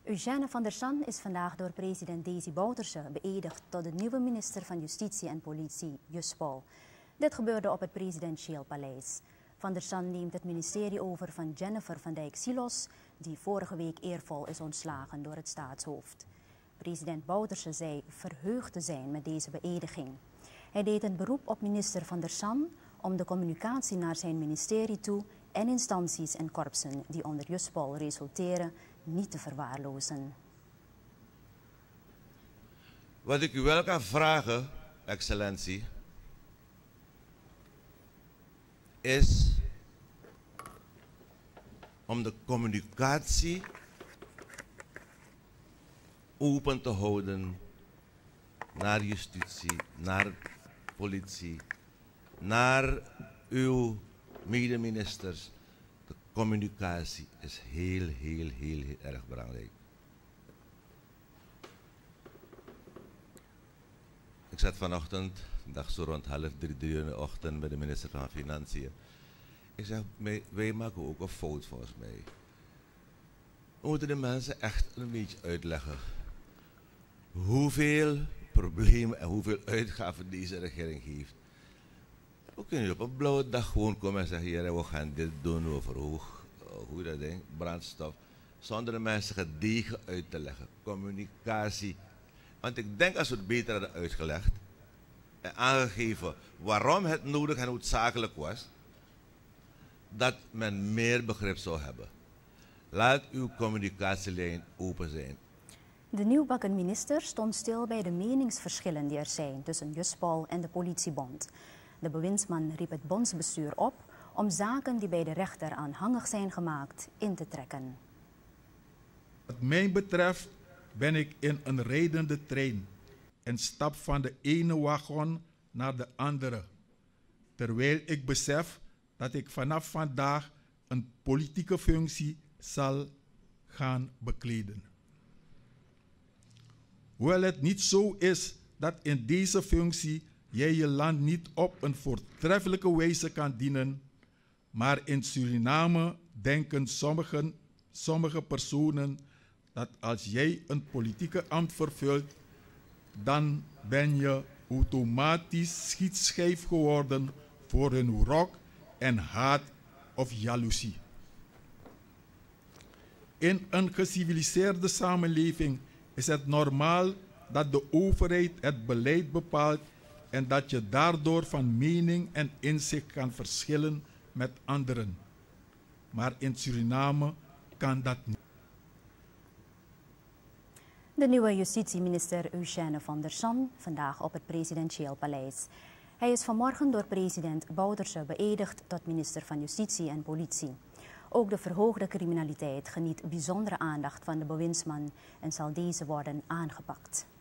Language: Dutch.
Eugène van der San is vandaag door president Desi Bouterse beëdigd tot de nieuwe minister van Justitie en Politie, Juspol. Dit gebeurde op het presidentieel paleis. Van der San neemt het ministerie over van Jennifer van Dijk-Silos, die vorige week eervol is ontslagen door het staatshoofd. President Bouterse zei verheugd te zijn met deze beëdiging. Hij deed een beroep op minister Van der San om de communicatie naar zijn ministerie toe en instanties en korpsen die onder Juspol resulteren niet te verwaarlozen. Wat ik u wel kan vragen, excellentie, is om de communicatie open te houden naar justitie, naar politie, naar uw medeministers. De communicatie is heel erg belangrijk. Ik zat vanochtend, dag zo rond 2:30 in de ochtend met de minister van Financiën. Ik zeg, wij maken ook een fout volgens mij. We moeten de mensen echt een beetje uitleggen hoeveel problemen en hoeveel uitgaven deze regering heeft. We kunnen op een blauwe dag gewoon komen en zeggen, hier, we gaan dit doen, we verhogen, hoe dat ding, brandstof, zonder de mensen gedegen uit te leggen. Communicatie. Want ik denk als we het beter hadden uitgelegd en aangegeven waarom het nodig en noodzakelijk was, dat men meer begrip zou hebben. Laat uw communicatielijn open zijn. De nieuwbakken minister stond stil bij de meningsverschillen die er zijn tussen Juspol en de politiebond. De bewindsman riep het bondsbestuur op om zaken die bij de rechter aanhangig zijn gemaakt in te trekken. Wat mij betreft ben ik in een rijdende trein en stap van de ene wagon naar de andere, terwijl ik besef dat ik vanaf vandaag een politieke functie zal gaan bekleden. Hoewel het niet zo is dat in deze functie jij je land niet op een voortreffelijke wijze kan dienen, maar in Suriname denken sommige personen dat als jij een politieke ambt vervult, dan ben je automatisch schietschijf geworden voor hun wrok en haat of jaloezie. In een geciviliseerde samenleving is het normaal dat de overheid het beleid bepaalt en dat je daardoor van mening en inzicht kan verschillen met anderen. Maar in Suriname kan dat niet. De nieuwe justitieminister Eugène van der San vandaag op het presidentieel paleis. Hij is vanmorgen door president Bouterse beëdigd tot minister van Justitie en Politie. Ook de verhoogde criminaliteit geniet bijzondere aandacht van de bewindsman en zal deze worden aangepakt.